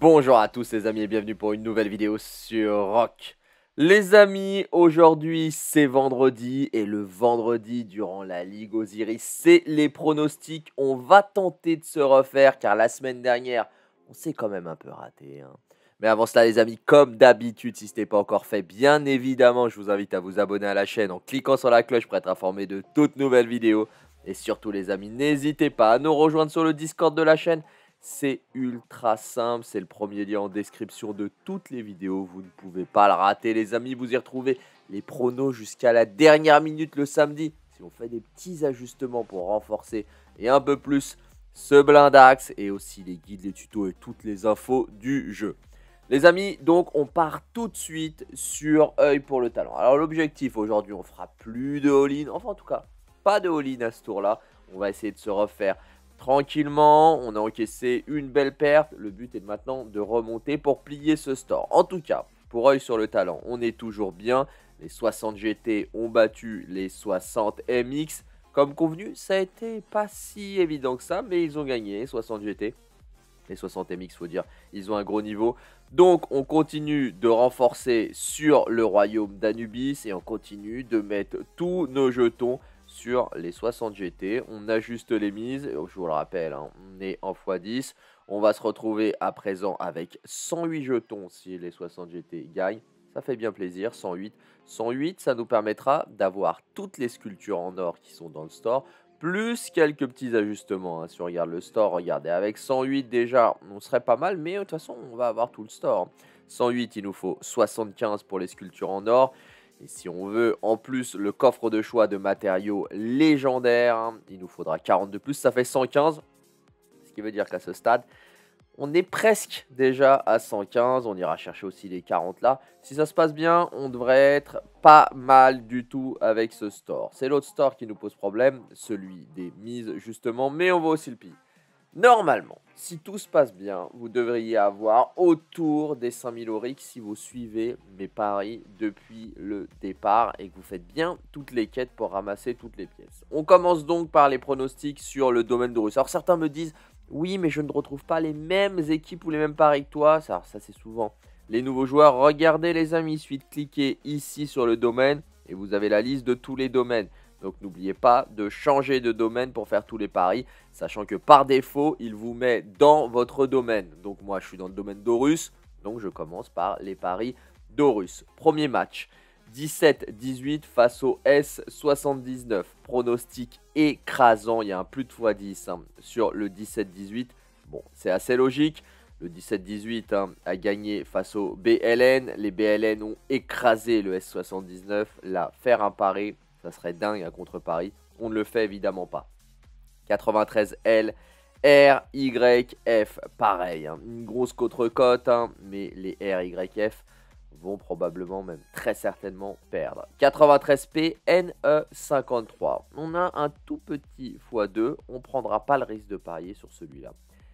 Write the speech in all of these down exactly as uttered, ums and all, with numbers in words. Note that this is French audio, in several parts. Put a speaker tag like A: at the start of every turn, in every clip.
A: Bonjour à tous les amis et bienvenue pour une nouvelle vidéo sur Rock. Les amis, aujourd'hui c'est vendredi et le vendredi durant la Ligue Osiris, c'est les pronostics. On va tenter de se refaire car la semaine dernière, on s'est quand même un peu raté. Hein. Mais avant cela les amis, comme d'habitude, si ce n'est pas encore fait, bien évidemment, je vous invite à vous abonner à la chaîne en cliquant sur la cloche pour être informé de toutes nouvelles vidéos. Et surtout les amis, n'hésitez pas à nous rejoindre sur le Discord de la chaîne. C'est ultra simple, c'est le premier lien en description de toutes les vidéos. Vous ne pouvez pas le rater les amis, vous y retrouvez les pronos jusqu'à la dernière minute le samedi. Si on fait des petits ajustements pour renforcer et un peu plus ce blindax et aussi les guides, les tutos et toutes les infos du jeu. Les amis, donc on part tout de suite sur œil pour le talent. Alors l'objectif aujourd'hui, on fera plus de all-in, enfin en tout cas, pas de all-in à ce tour-là. On va essayer de se refaire tranquillement, on a encaissé une belle perte. Le but est maintenant de remonter pour plier ce store. En tout cas, pour œil sur le talent, on est toujours bien. Les soixante G T ont battu les soixante M X. Comme convenu, ça a été pas si évident que ça, mais ils ont gagné, soixante G T. Les soixante M X, faut dire, ils ont un gros niveau. Donc, on continue de renforcer sur le royaume d'Anubis et on continue de mettre tous nos jetons sur les soixante G T. On ajuste les mises, je vous le rappelle, hein, on est en fois dix. On va se retrouver à présent avec cent huit jetons si les soixante G T gagnent. Ça fait bien plaisir, cent huit. cent huit, ça nous permettra d'avoir toutes les sculptures en or qui sont dans le store, plus quelques petits ajustements. Hein. Si on regarde le store, regardez, avec cent huit déjà, on serait pas mal, mais de toute façon, on va avoir tout le store. cent huit, il nous faut soixante-quinze pour les sculptures en or. Et si on veut en plus le coffre de choix de matériaux légendaires, hein, il nous faudra quarante de plus, ça fait cent quinze. Ce qui veut dire qu'à ce stade, on est presque déjà à cent quinze, on ira chercher aussi les quarante là. Si ça se passe bien, on devrait être pas mal du tout avec ce store. C'est l'autre store qui nous pose problème, celui des mises justement, mais on va aussi le piller. Normalement, si tout se passe bien, vous devriez avoir autour des cinq mille aurics si vous suivez mes paris depuis le départ et que vous faites bien toutes les quêtes pour ramasser toutes les pièces. On commence donc par les pronostics sur le domaine d'Horus. Alors certains me disent, oui mais je ne retrouve pas les mêmes équipes ou les mêmes paris que toi. Ça, ça c'est souvent les nouveaux joueurs. Regardez les amis, il suffit de cliquer ici sur le domaine et vous avez la liste de tous les domaines. Donc n'oubliez pas de changer de domaine pour faire tous les paris, sachant que par défaut, il vous met dans votre domaine. Donc moi, je suis dans le domaine d'Horus, donc je commence par les paris d'Horus. Premier match, dix-sept dix-huit face au S soixante-dix-neuf. Pronostic écrasant, il y a un plus de fois dix hein, sur le dix-sept dix-huit. Bon, c'est assez logique. Le dix-sept dix-huit hein, a gagné face au B L N. Les B L N ont écrasé le S soixante-dix-neuf. Là, faire un pari, ça serait dingue à contre-pari. On ne le fait évidemment pas. quatre-vingt-treize L, R, Y, F. Pareil, hein, une grosse contre-cote, hein, mais les R, Y, F vont probablement, même très certainement, perdre. quatre-vingt-treize P, N E cinquante-trois. On a un tout petit fois deux. On ne prendra pas le risque de parier sur celui-là.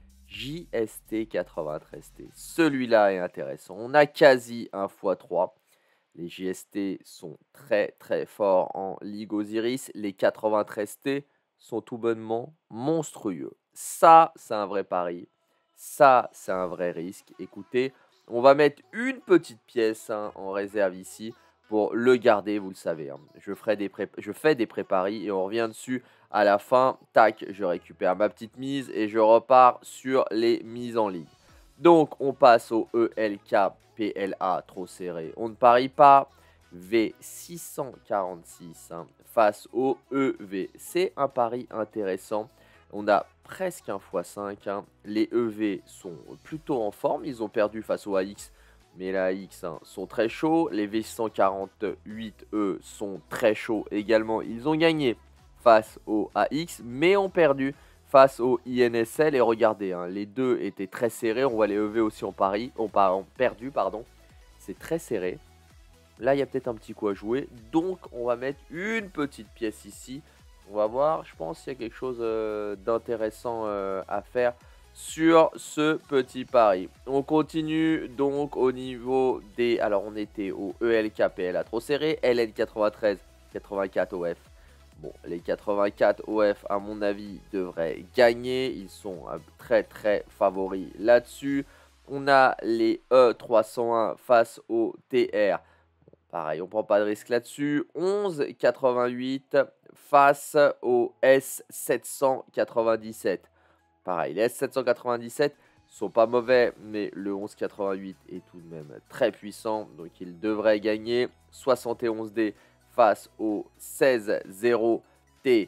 A: J S T quatre-vingt-treize T. Celui-là est intéressant. On a quasi un fois trois. Les J S T sont très très forts en Ligue Osiris. Les quatre-vingt-treize T sont tout bonnement monstrueux. Ça, c'est un vrai pari. Ça, c'est un vrai risque. Écoutez, on va mettre une petite pièce hein, en réserve ici pour le garder, vous le savez. Hein. Je, ferai des pré je fais des préparis et on revient dessus à la fin. Tac, je récupère ma petite mise et je repars sur les mises en ligne. Donc, on passe au E L K P L A, trop serré. On ne parie pas. V six cent quarante-six hein, face au E V. C'est un pari intéressant. On a presque un fois cinq. Hein. Les E V sont plutôt en forme. Ils ont perdu face au A X. Mais les A X hein, sont très chauds. Les V six cent quarante-huit, eux, sont très chauds également. Ils ont gagné face au A X, mais ont perdu face au I N S L. Et regardez, hein, les deux étaient très serrés. On voit les E V aussi en pari, ont, ont perdu, pardon. C'est très serré. Là, il y a peut-être un petit coup à jouer. Donc, on va mettre une petite pièce ici. On va voir, je pense qu'il y a quelque chose euh, d'intéressant euh, à faire sur ce petit pari. On continue donc au niveau des... Alors, on était au E L K P L A trop serré. L N quatre-vingt-treize, quatre-vingt-quatre O F. Bon, les quatre-vingt-quatre O F, à mon avis, devraient gagner. Ils sont euh, très, très favoris là-dessus. on a les E trois cent un face au T R. Bon, pareil, on prend pas de risque là-dessus. onze virgule quatre-vingt-huit face au S sept cent quatre-vingt-dix-sept. Pareil, les S sept cent quatre-vingt-dix-sept sont pas mauvais, mais le onze virgule quatre-vingt-huit est tout de même très puissant, donc il devrait gagner. soixante et onze D face au seize zéro T.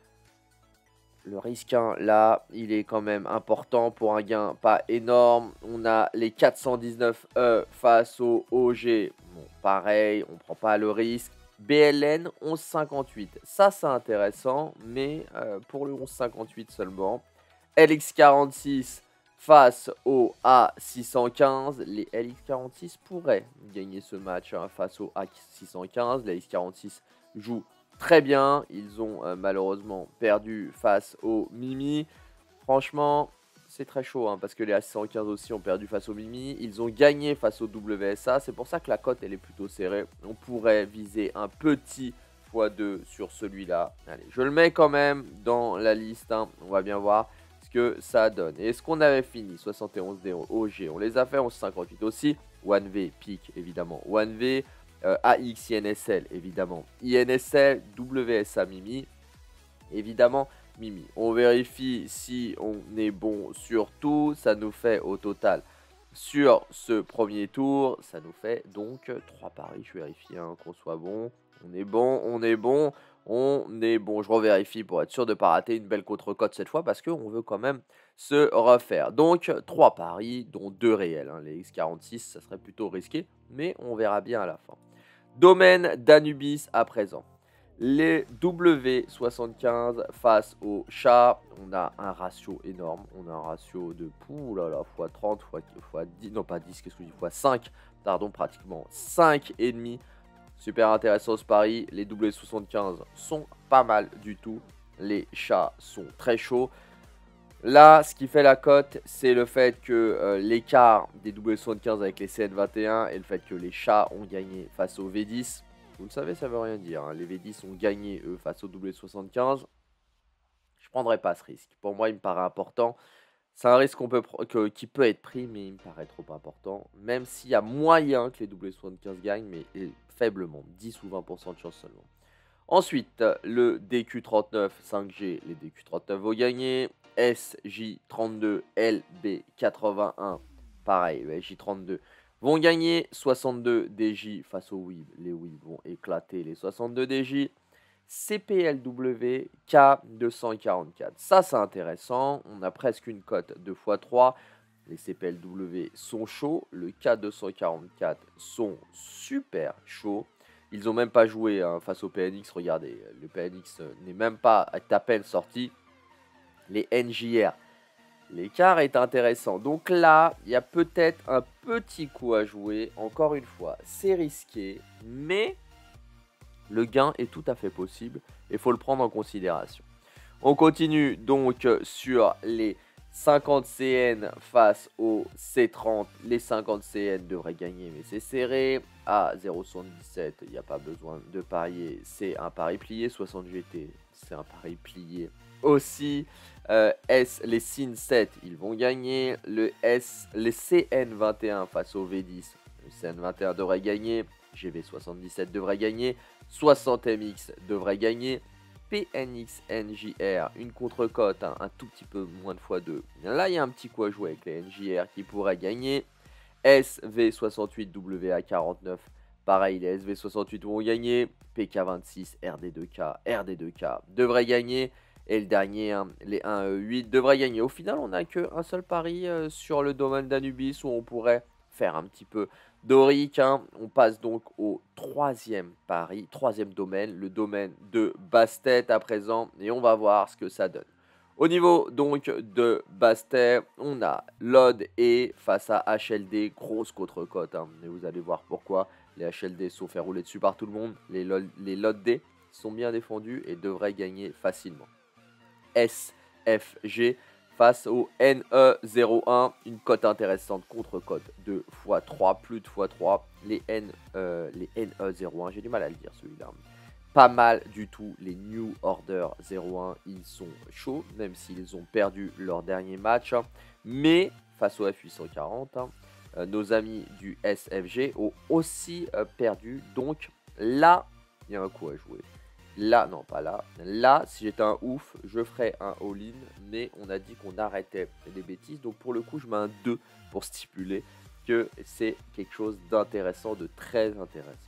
A: Le risque, hein, là, il est quand même important pour un gain pas énorme. On a les quatre cent dix-neuf E face au O G. Bon, pareil, on prend pas le risque. B L N onze cinquante-huit. Ça, c'est intéressant, mais euh, pour le onze cinquante-huit seulement. L X quarante-six face au A six cent quinze. Les L X quarante-six pourraient gagner ce match, hein, face au A six cent quinze. Les L X quarante-six jouent très bien. Ils ont euh, malheureusement perdu face au Mimi. Franchement, c'est très chaud, hein, parce que les A six cent quinze aussi ont perdu face au Mimi. Ils ont gagné face au W S A. C'est pour ça que la cote, elle est plutôt serrée. On pourrait viser un petit fois deux sur celui-là. Allez, je le mets quand même dans la liste, hein. On va bien voir ce que ça donne. Et est-ce qu'on avait fini soixante et onze D O G? On les a fait. onze cinquante-huit aussi. one V, pique, évidemment. one V. Euh, A X, I N S L, évidemment. I N S L, W S A, Mimi. Évidemment, Mimi. On vérifie si on est bon sur tout. Ça nous fait au total, sur ce premier tour, ça nous fait donc trois paris. Je vérifie, hein, qu'on soit bon. On est bon, on est bon, on est bon. Je revérifie pour être sûr de ne pas rater une belle contre-cote cette fois, parce qu'on veut quand même se refaire. Donc, trois paris, dont deux réels, hein. Les X quarante-six, ça serait plutôt risqué, mais on verra bien à la fin. Domaine d'Anubis à présent. Les W soixante-quinze face au chat. On a un ratio énorme. On a un ratio de pouh là là, fois trente, fois, fois dix, non pas dix, qu'est-ce que je dis, fois cinq. Pardon, pratiquement cinq virgule cinq. Super intéressant ce pari. Les W soixante-quinze sont pas mal du tout. Les chats sont très chauds. Là, ce qui fait la cote, c'est le fait que euh, l'écart des W soixante-quinze avec les C N vingt et un et le fait que les chats ont gagné face au V dix. Vous le savez, ça veut rien dire, hein. Les V dix ont gagné, eux, face au W soixante-quinze. Je ne prendrai pas ce risque. Pour moi, il me paraît important. C'est un risque qu'on peut que, qui peut être pris, mais il me paraît trop important. Même s'il y a moyen que les W soixante-quinze gagnent, mais faiblement, dix ou vingt pour cent de chance seulement. Ensuite, le D Q trente-neuf cinq G, les D Q trente-neuf vont gagner. S J trente-deux, L B quatre-vingt-un, pareil, le S J trente-deux vont gagner. soixante-deux D J face aux Weeb, les Weeb vont éclater les soixante-deux D J. C P L W K deux cent quarante-quatre, ça c'est intéressant, on a presque une cote deux fois trois. Les C P L W sont chauds, le K deux cent quarante-quatre sont super chauds. Ils n'ont même pas joué, hein, face au P N X. Regardez, le P N X n'est même pas à peine sorti. Les N J R, l'écart est intéressant. Donc là, il y a peut-être un petit coup à jouer. Encore une fois, c'est risqué, mais le gain est tout à fait possible et il faut le prendre en considération. On continue donc sur les cinquante C N face au C trente. Les cinquante C N devraient gagner, mais c'est serré. À zéro virgule soixante-dix-sept, il n'y a pas besoin de parier. C'est un pari plié. soixante G T, c'est un pari plié aussi. Euh, S, les S I N sept, ils vont gagner. Le S, les C N vingt et un face au V dix. Le C N vingt et un devrait gagner. G V soixante-dix-sept devrait gagner. soixante M X devrait gagner. P N X N J R, une contre-cote, hein, un tout petit peu moins de fois deux. Là, il y a un petit coup à jouer avec les N J R qui pourraient gagner. S V soixante-huit, W A quarante-neuf, pareil, les S V soixante-huit vont gagner. P K vingt-six, R D deux K, R D deux K devraient gagner. Et le dernier, hein, les un E huit, devraient gagner. Au final, on n'a qu'un seul pari euh, sur le domaine d'Anubis où on pourrait faire un petit peu d'Oric, hein. On passe donc au troisième pari, troisième domaine, le domaine de Bastet à présent, et on va voir ce que ça donne. Au niveau donc de Bastet, on a L O D et face à H L D, grosse contre-cote, hein, et vous allez voir pourquoi. Les H L D sont fait rouler dessus par tout le monde, les L O D, les L O D D sont bien défendus et devraient gagner facilement. S F G face au N E zéro un, une cote intéressante, contre-cote de fois trois, plus de fois trois, les, N, euh, les N E zéro un, j'ai du mal à le dire celui-là. pas mal du tout. Les New Order zéro un, ils sont chauds, même s'ils ont perdu leur dernier match. Hein. Mais face au F huit cent quarante, hein, euh, nos amis du S F G ont aussi euh, perdu. Donc là, il y a un coup à jouer. Là, non pas là. Là, si j'étais un ouf, je ferais un all-in. Mais on a dit qu'on arrêtait les bêtises. Donc pour le coup, je mets un deux pour stipuler que c'est quelque chose d'intéressant, de très intéressant.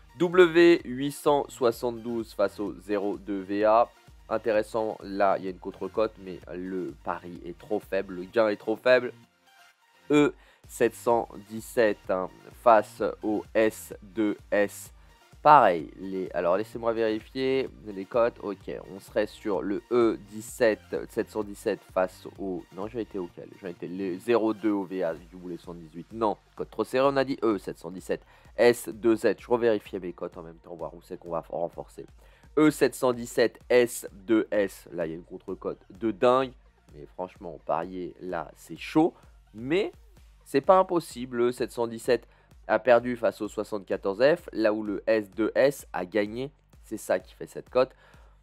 A: W huit cent soixante-douze face au zéro deux V A. Intéressant, là, il y a une contre-cote, mais le pari est trop faible. Le gain est trop faible. E sept cent dix-sept hein, face au S deux S. Pareil, les, alors laissez-moi vérifier les cotes. Ok, on serait sur le E dix-sept, sept cent dix-sept face au... Non, j'ai été auquel? J'ai été le zéro deux au V A, du voulais soixante-dix-huit. Non, code trop serré, on a dit E sept cent dix-sept. S deux Z, je revérifiais mes cotes en même temps, voir où c'est qu'on va renforcer. E sept cent dix-sept, S deux S, là il y a une contre-cote de dingue. Mais franchement, parier là, c'est chaud. Mais c'est pas impossible, le sept cent dix-sept a perdu face au soixante-quatorze F, là où le S deux S a gagné. C'est ça qui fait cette cote.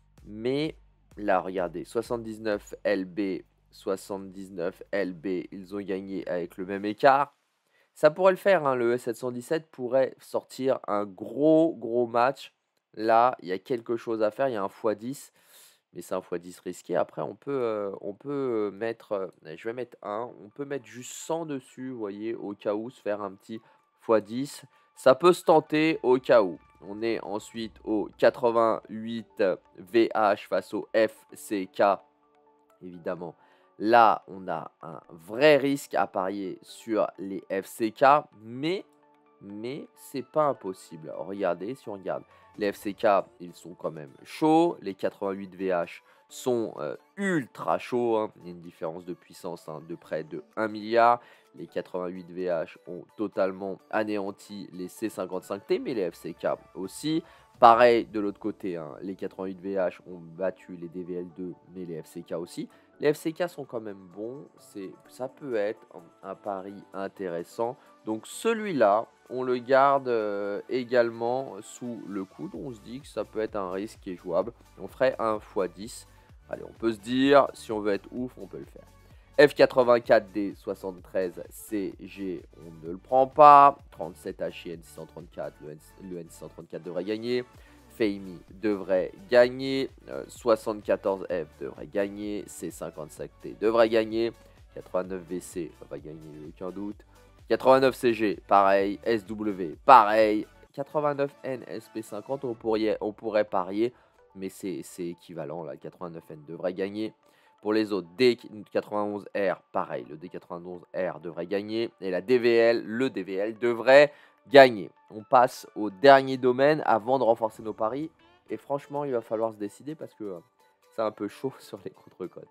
A: Mais là, regardez, soixante-dix-neuf L B, soixante-dix-neuf L B, ils ont gagné avec le même écart. Ça pourrait le faire, hein, le E sept cent dix-sept pourrait sortir un gros, gros match. Là, il y a quelque chose à faire, il y a un fois dix. Mais c'est un fois dix risqué. Après, on peut, euh, on peut mettre, euh, je vais mettre un, on peut mettre juste cent dessus, vous voyez, au cas où, se faire un petit fois dix. Ça peut se tenter au cas où. On est ensuite au quatre-vingt-huit V H face au F C K, évidemment. Là, on a un vrai risque à parier sur les F C K, mais, mais c'est pas impossible. Regardez, si on regarde, les F C K, ils sont quand même chauds. Les quatre-vingt-huit V H sont euh, ultra chauds. Hein. Il y a une différence de puissance hein, de près de un milliard. Les quatre-vingt-huit V H ont totalement anéanti les C cinquante-cinq T, mais les F C K aussi. Pareil de l'autre côté, hein, les quatre-vingt-huit V H ont battu les D V L deux, mais les F C K aussi. Les F C K sont quand même bons, ça peut être un, un pari intéressant. Donc celui-là, on le garde euh, également sous le coude. On se dit que ça peut être un risque qui est jouable. On ferait un fois dix. Allez, on peut se dire, si on veut être ouf, on peut le faire. F quatre-vingt-quatre D soixante-treize C G, on ne le prend pas. trente-sept H I N six cent trente-quatre, le N, le N six cent trente-quatre devrait gagner. Feimi devrait gagner, euh, soixante-quatorze F devrait gagner, C cinquante-cinq T devrait gagner, quatre-vingt-neuf V C va gagner, aucun doute, quatre-vingt-neuf C G pareil, S W pareil, quatre-vingt-neuf N S P cinquante on pourrait, on pourrait parier, mais c'est équivalent là, quatre-vingt-neuf N devrait gagner. Pour les autres, D quatre-vingt-onze R pareil, le D quatre-vingt-onze R devrait gagner, et la D V L, le D V L devrait gagner. On passe au dernier domaine avant de renforcer nos paris. Et franchement, il va falloir se décider parce que euh, c'est un peu chaud sur les contre-codes.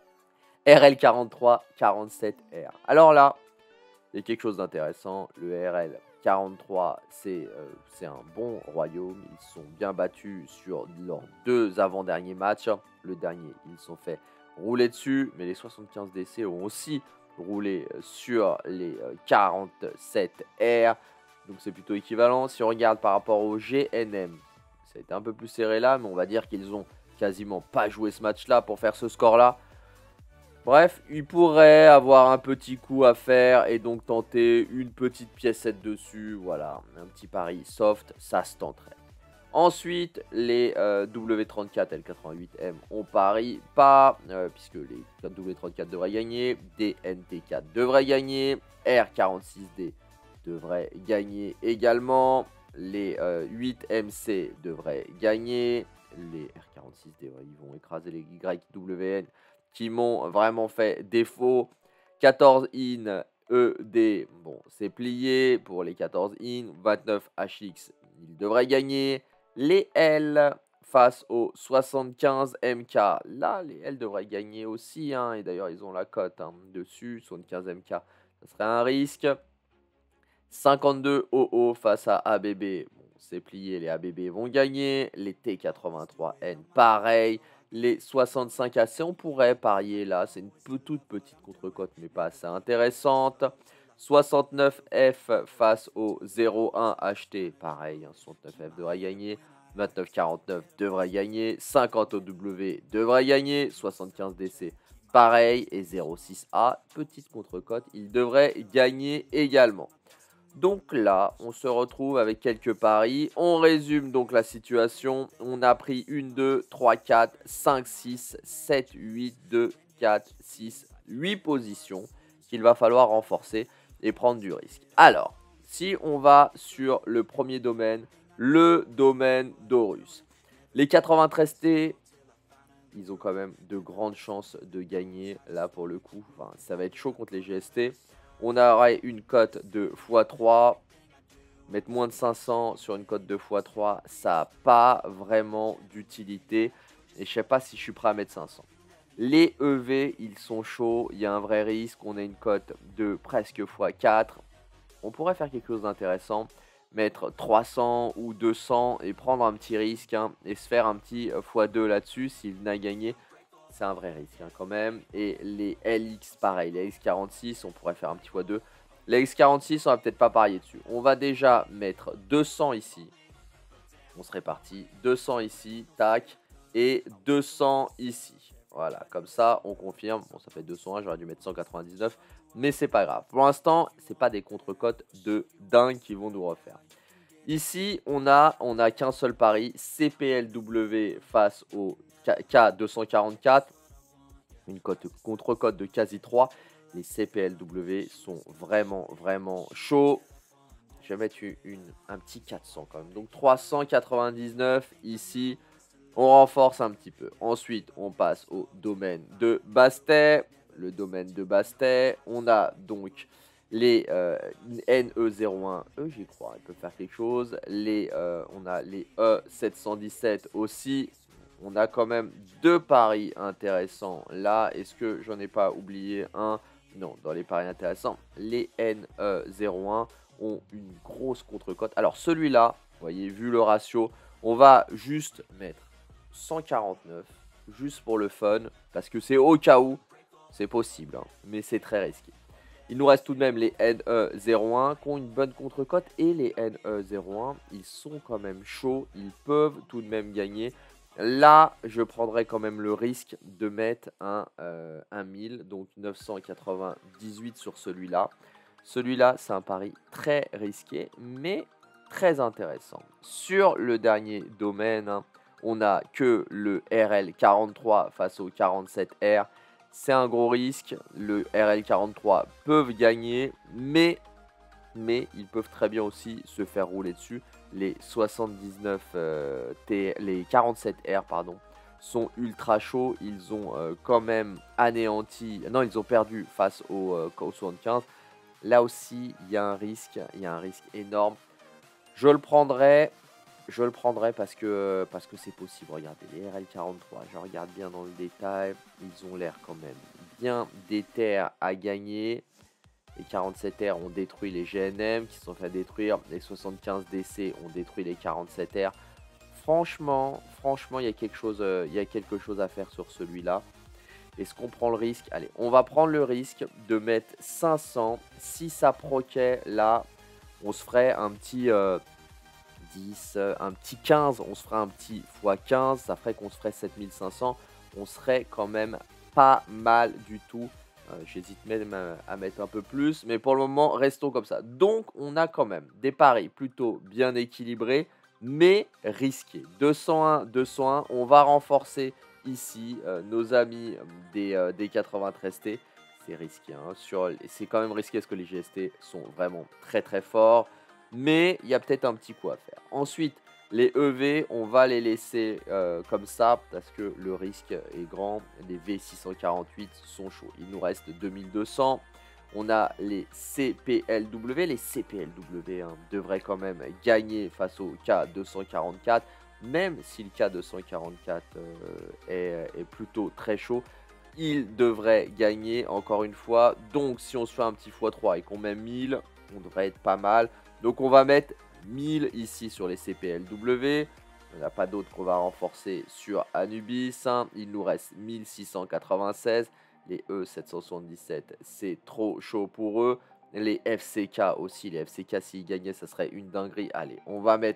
A: R L quarante-trois, quarante-sept R. Alors là, il y a quelque chose d'intéressant. Le R L quarante-trois, c'est euh, un bon royaume. Ils sont bien battus sur leurs deux avant-derniers matchs. Le dernier, ils se sont fait rouler dessus. Mais les soixante-quinze D C ont aussi roulé sur les euh, quarante-sept R. Donc c'est plutôt équivalent. Si on regarde par rapport au G N M, ça a été un peu plus serré là, mais on va dire qu'ils ont quasiment pas joué ce match-là pour faire ce score-là. Bref, il pourrait avoir un petit coup à faire et donc tenter une petite piécette dessus. Voilà, un petit pari soft, ça se tenterait. Ensuite, les euh, W trente-quatre L quatre-vingt-huit M, on parie pas, euh, puisque les W trente-quatre devraient gagner, D N T quatre devrait gagner, R quarante-six D devrait gagner également, les euh, huit M C devraient gagner, les R quarante-six D, ouais, ils vont écraser les Y W N qui m'ont vraiment fait défaut. quatorze in E D, bon, c'est plié pour les quatorze in, vingt-neuf H X, ils devraient gagner. Les L face aux soixante-quinze M K, là, les L devraient gagner aussi, hein, et d'ailleurs, ils ont la cote hein, dessus, soixante-quinze M K, ça serait un risque. cinquante-deux O O face à A B B, bon, c'est plié, les A B B vont gagner. Les T quatre-vingt-trois N, pareil. Les soixante-cinq A C, on pourrait parier là, c'est une toute petite contre-cote, mais pas assez intéressante. soixante-neuf F face au zéro un H T, pareil, hein, soixante-neuf F devrait gagner. vingt-neuf quarante-neuf devrait gagner. cinquante O W devrait gagner. soixante-quinze D C pareil. Et zéro six A, petite contre-cote, il devrait gagner également. Donc là, on se retrouve avec quelques paris. On résume donc la situation. On a pris un, deux, trois, quatre, cinq, six, sept, huit, deux, quatre, six, huit positions qu'il va falloir renforcer et prendre du risque. Alors, si on va sur le premier domaine, le domaine d'Horus. Les quatre-vingt-treize T, ils ont quand même de grandes chances de gagner là pour le coup. Enfin, ça va être chaud contre les G S T. On aurait une cote de fois trois. Mettre moins de cinq cents sur une cote de fois trois, ça n'a pas vraiment d'utilité. Et je sais pas si je suis prêt à mettre cinq cents. Les E V, ils sont chauds. Il y a un vrai risque. On a une cote de presque fois quatre. On pourrait faire quelque chose d'intéressant. Mettre trois cents ou deux cents et prendre un petit risque. Hein, et se faire un petit fois deux là-dessus. S'il n'a gagné, c'est un vrai risque hein, quand même. Et les L X, pareil. Les L X quarante-six, on pourrait faire un petit fois deux. Les L X quarante-six, on va peut-être pas parier dessus. On va déjà mettre deux cents ici. On serait parti. deux cents ici, tac. Et deux cents ici. Voilà, comme ça, on confirme. Bon, ça fait deux cent un, j'aurais dû mettre cent quatre-vingt-dix-neuf. Mais c'est pas grave. Pour l'instant, c'est pas des contre-cotes de dingue qui vont nous refaire. Ici, on a, on a qu'un seul pari. C P L W face au K deux cent quarante-quatre. Une cote contre-cote de quasi trois. Les C P L W sont vraiment, vraiment chauds. Je vais mettre une, une, un petit quatre cents quand même. Donc trois cent quatre-vingt-dix-neuf ici. On renforce un petit peu. Ensuite, on passe au domaine de Bastet. Le domaine de Bastet. On a donc les euh, N E zéro un. Eux, j'y crois. Ils peuvent faire quelque chose. Les, euh, on a les E sept cent dix-sept aussi. On a quand même deux paris intéressants là. Est-ce que j'en ai pas oublié un? Non, dans les paris intéressants, les N E zéro un ont une grosse contre-cote. Alors celui-là, vous voyez, vu le ratio, on va juste mettre cent quarante-neuf, juste pour le fun, parce que c'est au cas où, c'est possible, hein, mais c'est très risqué. Il nous reste tout de même les N E zéro un qui ont une bonne contre-cote, et les N E zéro un, ils sont quand même chauds, ils peuvent tout de même gagner. Là, je prendrais quand même le risque de mettre un, euh, un mille, donc neuf cent quatre-vingt-dix-huit sur celui-là. Celui-là, c'est un pari très risqué, mais très intéressant. Sur le dernier domaine, hein, on n'a que le R L quarante-trois face au quarante-sept R. C'est un gros risque. Le R L quarante-trois peuvent gagner, mais, mais ils peuvent très bien aussi se faire rouler dessus. Les soixante-dix-neuf, euh, T, les quarante-sept R, pardon, sont ultra chauds. Ils ont euh, quand même anéanti, non, ils ont perdu face au, euh, au soixante-quinze. Là aussi, il y a un risque, il y a un risque énorme. Je le prendrai, je le prendrai parce que parce que c'est possible. Regardez, les R L quarante-trois, je regarde bien dans le détail, ils ont l'air quand même bien déter à gagner. Les quarante-sept R ont détruit les G N M qui se sont fait détruire. Les soixante-quinze D C ont détruit les quarante-sept R. Franchement, franchement, il y a quelque chose, euh, il y a quelque chose à faire sur celui-là. Est-ce qu'on prend le risque? Allez, on va prendre le risque de mettre cinq cents. Si ça proquait, là, on se ferait un petit euh, dix, un petit quinze. On se ferait un petit fois quinze. Ça ferait qu'on se ferait sept mille cinq cents. On serait quand même pas mal du tout. Euh, J'hésite même à, à mettre un peu plus. Mais pour le moment, restons comme ça. Donc, on a quand même des paris plutôt bien équilibrés, mais risqués. deux cent un, deux cent un. On va renforcer ici euh, nos amis des, euh, des quatre-vingt-treize T. C'est risqué. Hein, c'est quand même risqué parce que les G S T sont vraiment très très forts. Mais il y a peut-être un petit coup à faire. Ensuite, les E V, on va les laisser euh, comme ça parce que le risque est grand. Les V six cent quarante-huit sont chauds. Il nous reste deux mille deux cents. On a les C P L W. Les C P L W hein, devraient quand même gagner face au K deux cent quarante-quatre. Même si le K deux cent quarante-quatre euh, est, est plutôt très chaud, il devrait gagner encore une fois. Donc si on se fait un petit fois trois et qu'on met mille, on devrait être pas mal. Donc on va mettre mille ici sur les C P L W. Il n'y en a pas d'autres qu'on va renforcer sur Anubis. Hein. Il nous reste mille six cent quatre-vingt-seize. Les E sept cent soixante-dix-sept, c'est trop chaud pour eux. Les F C K aussi. Les F C K, s'ils gagnaient, ça serait une dinguerie. Allez, on va mettre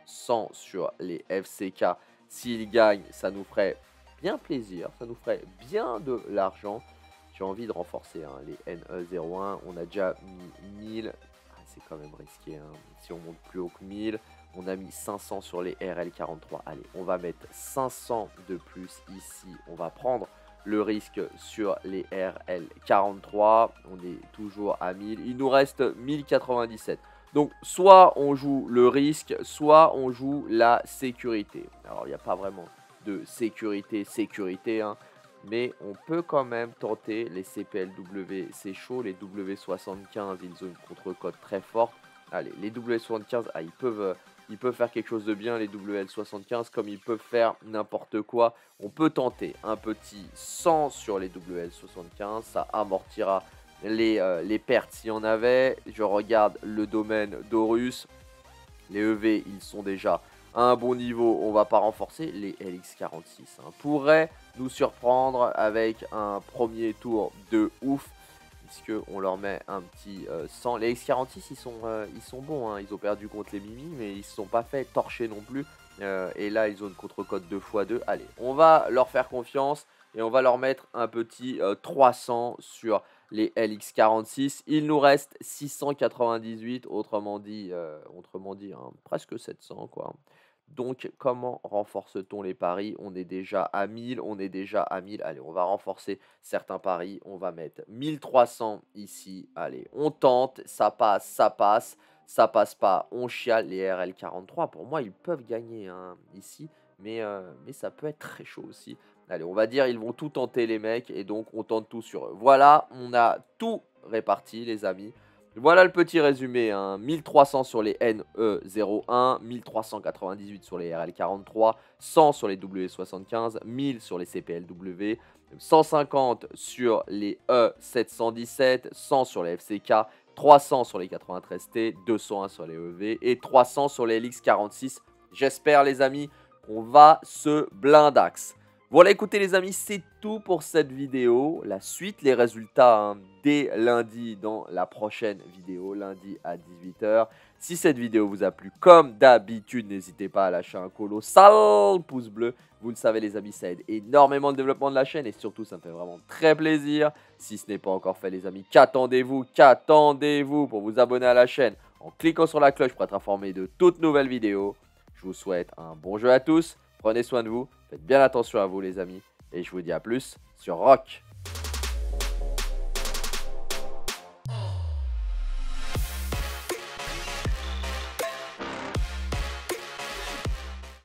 A: cent sur les F C K. S'il gagne, ça nous ferait bien plaisir, ça nous ferait bien de l'argent. J'ai envie de renforcer hein, les N E zéro un, on a déjà mis mille, ah, c'est quand même risqué, hein. Si on monte plus haut que mille, on a mis cinq cents sur les R L quarante-trois, allez, on va mettre cinq cents de plus ici, on va prendre le risque sur les R L quarante-trois, on est toujours à mille, il nous reste mille quatre-vingt-dix-sept. Donc, soit on joue le risque, soit on joue la sécurité. Alors, il n'y a pas vraiment de sécurité, sécurité, hein, mais on peut quand même tenter les C P L W, c'est chaud, les W soixante-quinze, ils ont une contre-cote très forte. Allez, les W soixante-quinze, ah, ils, peuvent, ils peuvent faire quelque chose de bien, les W L soixante-quinze, comme ils peuvent faire n'importe quoi. On peut tenter un petit cent sur les W L soixante-quinze, ça amortira les, euh, les pertes s'il y en avait. Je regarde le domaine d'Horus, les E V, ils sont déjà à un bon niveau, on va pas renforcer. Les L X quarante-six hein, pourraient nous surprendre avec un premier tour de ouf, puisqu'on leur met un petit euh, cent. Les L X quarante-six, ils sont, euh, ils sont bons, hein. Ils ont perdu contre les Mimi, mais ils ne se sont pas fait torcher non plus. Euh, et là, ils ont une contre-cote deux fois deux. Allez, on va leur faire confiance et on va leur mettre un petit euh, trois cents sur les L X quarante-six. Il nous reste six cent quatre-vingt-dix-huit, autrement dit, euh, autrement dit hein, presque sept cents quoi. Donc, comment renforce-t-on les paris? On est déjà à mille, on est déjà à mille. Allez, on va renforcer certains paris. On va mettre mille trois cents ici. Allez, on tente, ça passe, ça passe. Ça passe pas, on chiale. Les R L quarante-trois, pour moi, ils peuvent gagner hein, ici. Mais, euh, mais ça peut être très chaud aussi. Allez, on va dire, ils vont tout tenter, les mecs. Et donc, on tente tout sur eux. Voilà, on a tout réparti, les amis. Voilà le petit résumé, hein. mille trois cents sur les N E zéro un, mille trois cent quatre-vingt-dix-huit sur les R L quarante-trois, cent sur les W soixante-quinze, mille sur les C P L W, cent cinquante sur les E sept cent dix-sept, cent sur les F C K, trois cents sur les quatre-vingt-treize T, deux cent un sur les E V et trois cents sur les L X quarante-six. J'espère les amis qu'on va se blindax. Voilà, écoutez les amis, c'est tout pour cette vidéo. La suite, les résultats hein, dès lundi dans la prochaine vidéo, lundi à dix-huit heures. Si cette vidéo vous a plu, comme d'habitude, n'hésitez pas à lâcher un colossal pouce bleu. Vous le savez les amis, ça aide énormément le développement de la chaîne et surtout, ça me fait vraiment très plaisir. Si ce n'est pas encore fait les amis, qu'attendez-vous, qu'attendez-vous pour vous abonner à la chaîne en cliquant sur la cloche pour être informé de toutes nouvelles vidéos. Je vous souhaite un bon jeu à tous. Prenez soin de vous, faites bien attention à vous les amis, et je vous dis à plus sur Rock.